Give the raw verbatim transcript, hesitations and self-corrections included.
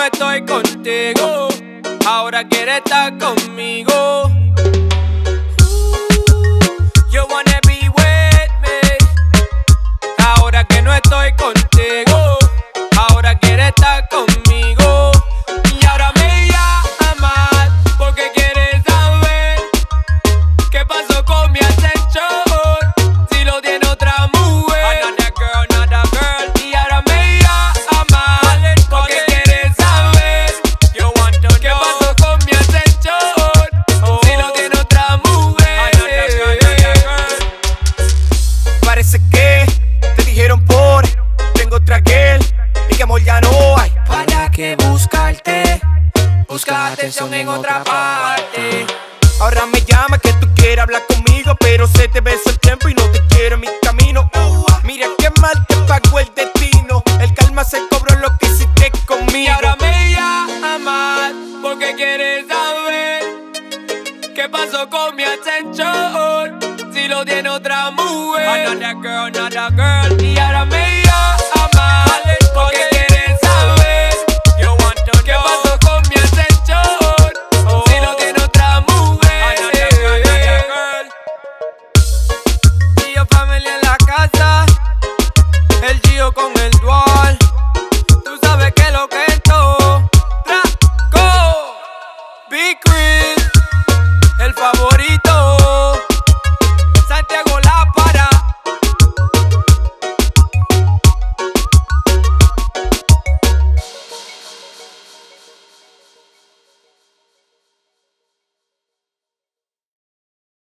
no estoy contigo, ahora quiere estar conmigo. You wanna be with me. Ahora que no estoy contigo, ahora quiere estar conmigo. Y ahora me llamas porque quiere saber qué pasó con mi ascensor, si lo tiene otra mujer. Another girl, another girl. Y ahora me llamas porque quiere saber You want to qué know. pasó con mi ascensor, oh. si lo tiene otra mujer. Another girl, another girl. Parece que te dijeron por tengo otra girl y que amor ya no hay. ¿Para qué buscarte? Busca atención en otra parte. Ahora me llama que tú quieres hablar conmigo, pero se te besó el tiempo y no te quiero en mi camino. Mira qué mal te pagó el destino, el karma se cobró lo que hiciste conmigo. Y ahora me llamas porque quieres saber qué pasó con mi ascensor, si lo tiene otra mujer. Another girl, another girl. Y ahora me